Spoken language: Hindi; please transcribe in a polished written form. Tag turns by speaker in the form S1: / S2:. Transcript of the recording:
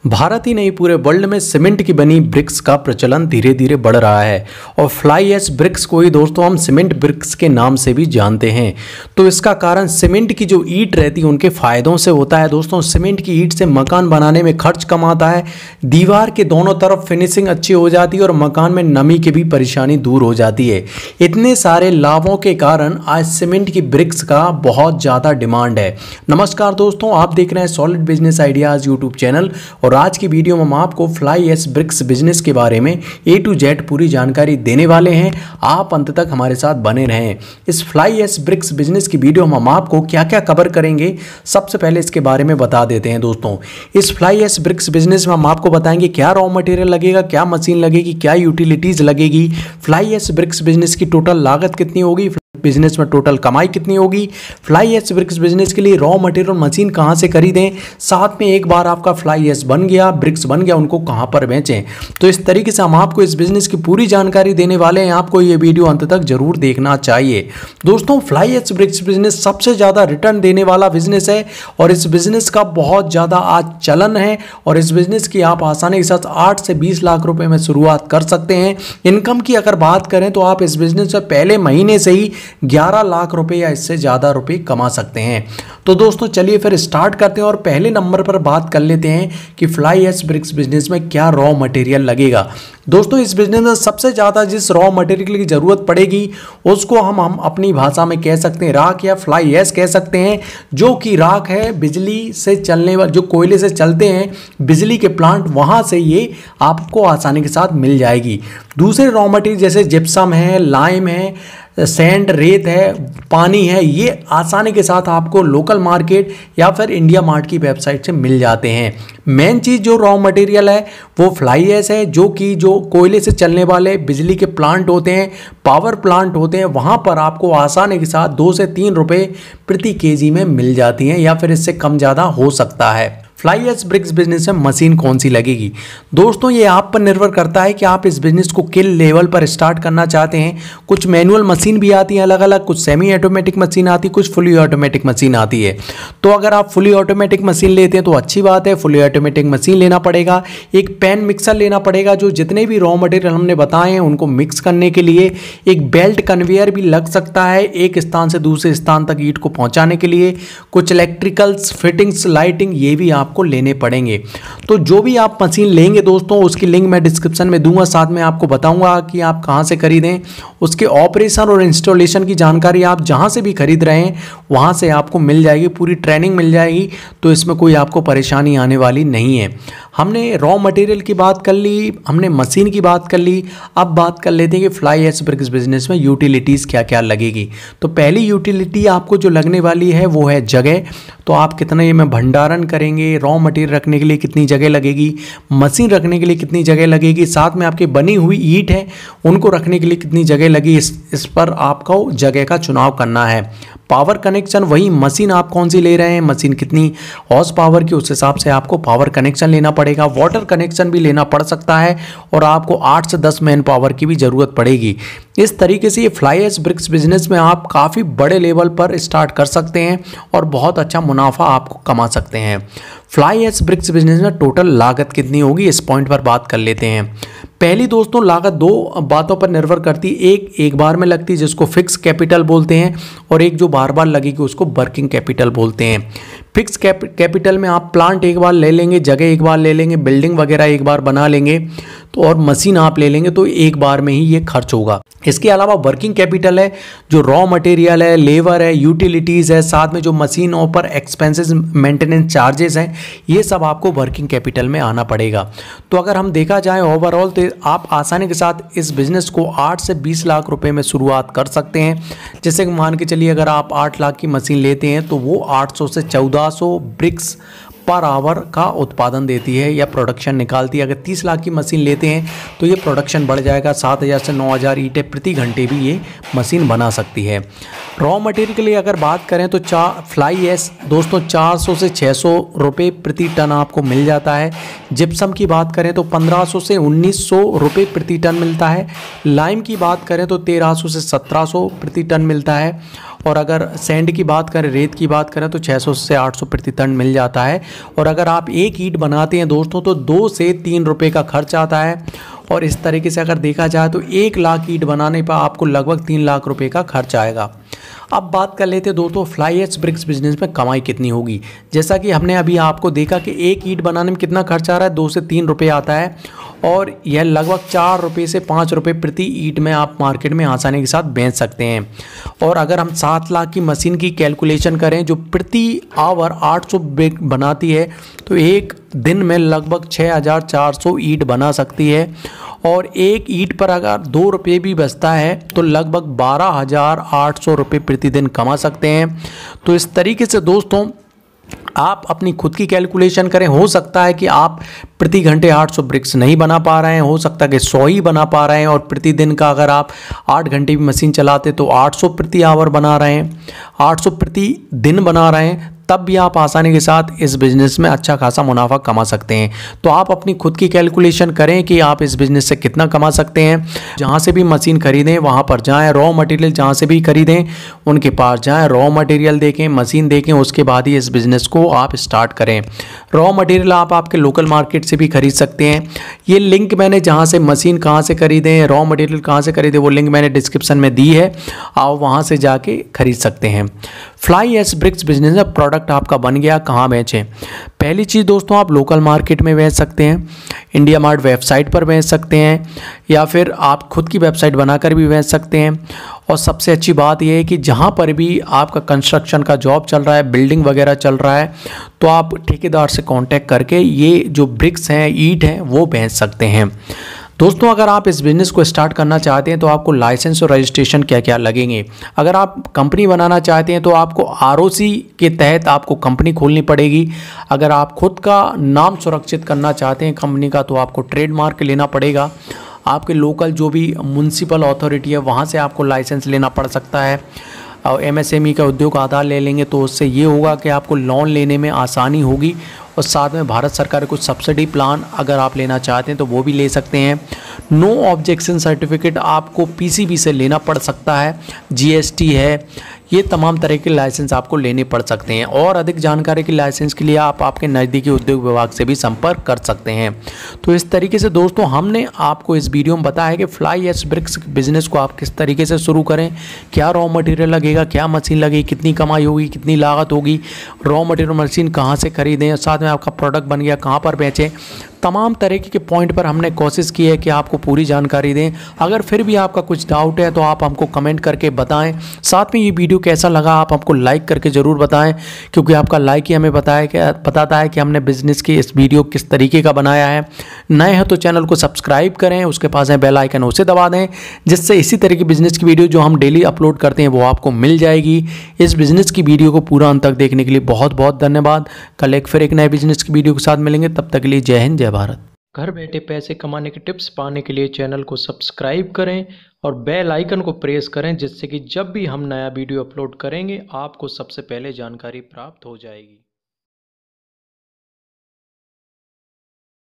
S1: भारत ही नहीं पूरे वर्ल्ड में सीमेंट की बनी ब्रिक्स का प्रचलन धीरे धीरे बढ़ रहा है और फ्लाई ऐश ब्रिक्स को ही दोस्तों हम सीमेंट ब्रिक्स के नाम से भी जानते हैं। तो इसका कारण सीमेंट की जो ईंट रहती है उनके फायदों से होता है। दोस्तों सीमेंट की ईंट से मकान बनाने में खर्च कम आता है, दीवार के दोनों तरफ फिनिशिंग अच्छी हो जाती है और मकान में नमी की भी परेशानी दूर हो जाती है। इतने सारे लाभों के कारण आज सीमेंट की ब्रिक्स का बहुत ज़्यादा डिमांड है। नमस्कार दोस्तों, आप देख रहे हैं solid business ideas YouTube channel और आज की वीडियो में हम आपको फ्लाई ऐश ब्रिक्स बिजनेस के बारे में A to Z पूरी जानकारी देने वाले हैं। आप अंत तक हमारे साथ बने रहें। इस फ्लाई ऐश ब्रिक्स बिजनेस की वीडियो में हम आपको क्या क्या कवर करेंगे, सबसे पहले इसके बारे में बता देते हैं। दोस्तों इस फ्लाई ऐश ब्रिक्स बिजनेस में हम आपको बताएंगे क्या रॉ मटेरियल लगेगा, क्या मशीन लगेगी, क्या यूटिलिटीज लगेगी, फ्लाई ऐश ब्रिक्स बिजनेस की टोटल लागत कितनी होगी, बिजनेस में टोटल कमाई कितनी होगी, फ्लाई ऐश ब्रिक्स बिजनेस के लिए रॉ मटेरियल मशीन कहां से खरीदें, साथ में एक बार आपका फ्लाई ऐश बन गया, ब्रिक्स बन गया, उनको कहां पर बेचें। तो इस तरीके से हम आपको इस बिजनेस की पूरी जानकारी देने वाले हैं। आपको ये वीडियो अंत तक जरूर देखना चाहिए। दोस्तों फ्लाई ऐश ब्रिक्स बिजनेस सबसे ज़्यादा रिटर्न देने वाला बिजनेस है और इस बिजनेस का बहुत ज़्यादा आज चलन है और इस बिजनेस की आप आसानी के साथ 8 से 20 लाख रुपए में शुरुआत कर सकते हैं। इनकम की अगर बात करें तो आप इस बिजनेस में पहले महीने से ही 11 लाख रुपए या इससे ज़्यादा रुपए कमा सकते हैं। तो दोस्तों चलिए फिर स्टार्ट करते हैं और पहले नंबर पर बात कर लेते हैं कि फ्लाई ऐश ब्रिक्स बिजनेस में क्या रॉ मटेरियल लगेगा। दोस्तों इस बिजनेस में सबसे ज़्यादा जिस रॉ मटेरियल की ज़रूरत पड़ेगी उसको हम अपनी भाषा में कह सकते हैं राख या फ्लाई ऐश कह सकते हैं, जो कि राख है बिजली से चलने वाले, जो कोयले से चलते हैं बिजली के प्लांट, वहाँ से ये आपको आसानी के साथ मिल जाएगी। दूसरे रॉ मटेरियल जैसे जिप्सम है, लाइम है, सैंड, रेत है, पानी है, ये आसानी के साथ आपको लोकल मार्केट या फिर इंडिया मार्ट की वेबसाइट से मिल जाते हैं। मेन चीज़ जो रॉ मटेरियल है वो फ्लाई ऐश है, जो कि जो कोयले से चलने वाले बिजली के प्लांट होते हैं, पावर प्लांट होते हैं, वहाँ पर आपको आसानी के साथ 2 से 3 रुपये प्रति केजी में मिल जाती हैं या फिर इससे कम ज़्यादा हो सकता है। फ्लाई ऐश ब्रिक्स बिजनेस में मशीन कौन सी लगेगी? दोस्तों ये आप पर निर्भर करता है कि आप इस बिजनेस को किस लेवल पर स्टार्ट करना चाहते हैं। कुछ मैनुअल मशीन भी आती हैं अलग अलग, कुछ सेमी ऑटोमेटिक मशीन आती है, कुछ फुली ऑटोमेटिक मशीन आती है। तो अगर आप फुली ऑटोमेटिक मशीन लेते हैं तो अच्छी बात है, फुली ऑटोमेटिक मशीन लेना पड़ेगा। एक पैन मिक्सर लेना पड़ेगा, जो जितने भी रॉ मटेरियल हमने बताए हैं उनको मिक्स करने के लिए। एक बेल्ट कन्वेयर भी लग सकता है एक स्थान से दूसरे स्थान तक ईंट को पहुँचाने के लिए। कुछ इलेक्ट्रिकल्स, फिटिंग्स, लाइटिंग, ये भी आप को लेने पड़ेंगे। तो जो भी आप मशीन लेंगे दोस्तों उसकी लिंक मैं डिस्क्रिप्शन में दूंगा, साथ में आपको बताऊंगा कि आप कहां से खरीदें। उसके ऑपरेशन और इंस्टॉलेशन की जानकारी आप जहां से भी खरीद रहे हैं वहां से आपको मिल जाएगी, पूरी ट्रेनिंग मिल जाएगी। तो इसमें कोई आपको परेशानी आने वाली नहीं है। हमने रॉ मटेरियल की बात कर ली, हमने मशीन की बात कर ली, अब बात कर लेते हैं कि फ्लाई ऐश ब्रिक्स बिजनेस में यूटिलिटीज़ क्या क्या लगेगी। तो पहली यूटिलिटी आपको जो लगने वाली है वो है जगह। तो आप कितना ये में भंडारण करेंगे, रॉ मटेरियल रखने के लिए कितनी जगह लगेगी, मशीन रखने के लिए कितनी जगह लगेगी, साथ में आपकी बनी हुई ईंट है उनको रखने के लिए कितनी जगह लगी, इस पर आपको जगह का चुनाव करना है। पावर कनेक्शन, वही मशीन आप कौन सी ले रहे हैं, मशीन कितनी हॉर्स पावर की, उस हिसाब से आपको पावर कनेक्शन लेना पड़ेगा। वाटर कनेक्शन भी लेना पड़ सकता है और आपको 8 से 10 मैन पावर की भी ज़रूरत पड़ेगी। इस तरीके से ये फ्लाई ऐश ब्रिक्स बिजनेस में आप काफ़ी बड़े लेवल पर स्टार्ट कर सकते हैं और बहुत अच्छा मुनाफा आपको कमा सकते हैं। फ्लाई ऐश ब्रिक्स बिजनेस में टोटल लागत कितनी होगी, इस पॉइंट पर बात कर लेते हैं। पहली दोस्तों लागत 2 बातों पर निर्भर करती है। एक बार में लगती है जिसको फिक्स कैपिटल बोलते हैं और एक जो बार बार लगेगी उसको वर्किंग कैपिटल बोलते हैं। फिक्स कैपिटल में आप प्लांट एक बार ले लेंगे, जगह एक बार ले लेंगे, बिल्डिंग वगैरह एक बार बना लेंगे तो और मशीन आप ले लेंगे तो एक बार में ही ये खर्च होगा। इसके अलावा वर्किंग कैपिटल है, जो रॉ मटेरियल है, लेबर है, यूटिलिटीज़ है, साथ में जो मशीनों पर एक्सपेंसेस, मेंटेनेंस चार्जेस हैं, ये सब आपको वर्किंग कैपिटल में आना पड़ेगा। तो अगर हम देखा जाए ओवरऑल तो आप आसानी के साथ इस बिज़नेस को 8 से 20 लाख रुपए में शुरुआत कर सकते हैं। जैसे कि मान के चलिए अगर आप 8 लाख की मशीन लेते हैं तो वो 800 से 1400 ब्रिक्स पर आवर का उत्पादन देती है या प्रोडक्शन निकालती है। अगर 30 लाख की मशीन लेते हैं तो ये प्रोडक्शन बढ़ जाएगा, 7000 से 9000 ईंटें प्रति घंटे भी ये मशीन बना सकती है। रॉ मटेरियल के लिए अगर बात करें तो फ्लाई ऐश दोस्तों 400 से 600 रुपये प्रति टन आपको मिल जाता है। जिप्सम की बात करें तो 1500 से 1900 रुपये प्रति टन मिलता है। लाइम की बात करें तो 1300 से 1700 प्रति टन मिलता है। और अगर सैंड की बात करें, रेत की बात करें तो 600 से 800 प्रति टन मिल जाता है। और अगर आप एक ईंट बनाते हैं दोस्तों तो 2 से 3 रुपये का खर्च आता है। और इस तरीके से अगर देखा जाए तो 1 लाख ईंट बनाने पर आपको लगभग 3 लाख रुपए का खर्च आएगा। अब बात कर लेते हैं दोस्तों फ्लाई ऐश ब्रिक्स बिजनेस में कमाई कितनी होगी। जैसा कि हमने अभी आपको देखा कि एक ईंट बनाने में कितना खर्च आ रहा है, 2 से 3 रुपये आता है। और यह लगभग 4 रुपये से 5 रुपये प्रति ईंट में आप मार्केट में आसानी के साथ बेच सकते हैं। और अगर हम 7 लाख की मशीन की कैलकुलेशन करें जो प्रति आवर 800 ब्रिक बनाती है तो एक दिन में लगभग 6400 ईंट बना सकती है। और एक ईंट पर अगर 2 रुपये भी बचता है तो लगभग 12,800 रुपये प्रतिदिन कमा सकते हैं। तो इस तरीके से दोस्तों आप अपनी खुद की कैलकुलेशन करें। हो सकता है कि आप प्रति घंटे 800 ब्रिक्स नहीं बना पा रहे हैं, हो सकता है कि 100 ही बना पा रहे हैं। और प्रतिदिन का अगर आप 8 घंटे भी मशीन चलाते तो 800 प्रति आवर बना रहे हैं, 800 प्रति दिन बना रहे हैं, तब भी आप आसानी के साथ इस बिज़नेस में अच्छा खासा मुनाफा कमा सकते हैं। तो आप अपनी खुद की कैलकुलेशन करें कि आप इस बिज़नेस से कितना कमा सकते हैं। जहाँ से भी मशीन खरीदें वहाँ पर जाएं, रॉ मटेरियल जहाँ से भी खरीदें उनके पास जाएं, रॉ मटेरियल देखें, मशीन देखें, उसके बाद ही इस बिज़नेस को आप स्टार्ट करें। रॉ मटेरियल आप आपके लोकल मार्केट से भी खरीद सकते हैं। ये लिंक मैंने जहाँ से मशीन कहाँ से खरीदें, रॉ मटेरियल कहाँ से खरीदें, वो लिंक मैंने डिस्क्रिप्शन में दी है, आप वहाँ से जाके खरीद सकते हैं। फ्लाई ऐश ब्रिक्स बिजनेस में प्रोडक्ट आपका बन गया, कहाँ बेचें। पहली चीज़ दोस्तों आप लोकल मार्केट में बेच सकते हैं, इंडिया मार्ट वेबसाइट पर बेच सकते हैं, या फिर आप खुद की वेबसाइट बनाकर भी बेच सकते हैं। और सबसे अच्छी बात यह है कि जहाँ पर भी आपका कंस्ट्रक्शन का जॉब चल रहा है, बिल्डिंग वगैरह चल रहा है, तो आप ठेकेदार से कांटेक्ट करके ये जो ब्रिक्स हैं, ईंट हैं, वो बेच सकते हैं। दोस्तों अगर आप इस बिज़नेस को स्टार्ट करना चाहते हैं तो आपको लाइसेंस और रजिस्ट्रेशन क्या क्या लगेंगे। अगर आप कंपनी बनाना चाहते हैं तो आपको आरओसी के तहत आपको कंपनी खोलनी पड़ेगी। अगर आप खुद का नाम सुरक्षित करना चाहते हैं कंपनी का तो आपको ट्रेडमार्क लेना पड़ेगा। आपके लोकल जो भी म्युनिसिपल अथॉरिटी है वहाँ से आपको लाइसेंस लेना पड़ सकता है। और एमएसएमई का उद्योग आधार ले लेंगे तो उससे ये होगा कि आपको लोन लेने में आसानी होगी। और साथ में भारत सरकार कुछ सब्सिडी प्लान अगर आप लेना चाहते हैं तो वो भी ले सकते हैं। नो ऑब्जेक्शन सर्टिफिकेट आपको पीसीबी से लेना पड़ सकता है, जीएसटी है, ये तमाम तरह के लाइसेंस आपको लेने पड़ सकते हैं। और अधिक जानकारी के लाइसेंस के लिए आप आपके नज़दीकी उद्योग विभाग से भी संपर्क कर सकते हैं। तो इस तरीके से दोस्तों हमने आपको इस वीडियो में बताया कि फ्लाई ऐश ब्रिक्स बिजनेस को आप किस तरीके से शुरू करें, क्या रॉ मटेरियल लगेगा, क्या मशीन लगेगी, कितनी कमाई होगी, कितनी लागत होगी, रॉ मटेरियल मशीन कहाँ से खरीदें, साथ में आपका प्रोडक्ट बन गया कहाँ पर बेचें। तमाम तरीके के पॉइंट पर हमने कोशिश की है कि आपको पूरी जानकारी दें। अगर फिर भी आपका कुछ डाउट है तो आप हमको कमेंट करके बताएं। साथ में ये वीडियो कैसा लगा आप हमको लाइक करके ज़रूर बताएं, क्योंकि आपका लाइक ही हमें बताता है कि हमने बिज़नेस की इस वीडियो किस तरीके का बनाया है। नए हैं तो चैनल को सब्सक्राइब करें, उसके पास है बेल आइकन, उसे दबा दें, जिससे इसी तरह की बिज़नेस की वीडियो जो हम डेली अपलोड करते हैं वो आपको मिल जाएगी। इस बिज़नेस की वीडियो को पूरा अंत तक देखने के लिए बहुत बहुत धन्यवाद। कल फिर एक नए बिज़नेस की वीडियो के साथ मिलेंगे, तब तक के लिए जय हिंद, जय भारत। घर बैठे पैसे कमाने के टिप्स पाने के लिए चैनल को सब्सक्राइब करें और बेल आइकन को प्रेस करें, जिससे कि जब भी हम नया वीडियो अपलोड करेंगे आपको सबसे पहले जानकारी प्राप्त हो जाएगी।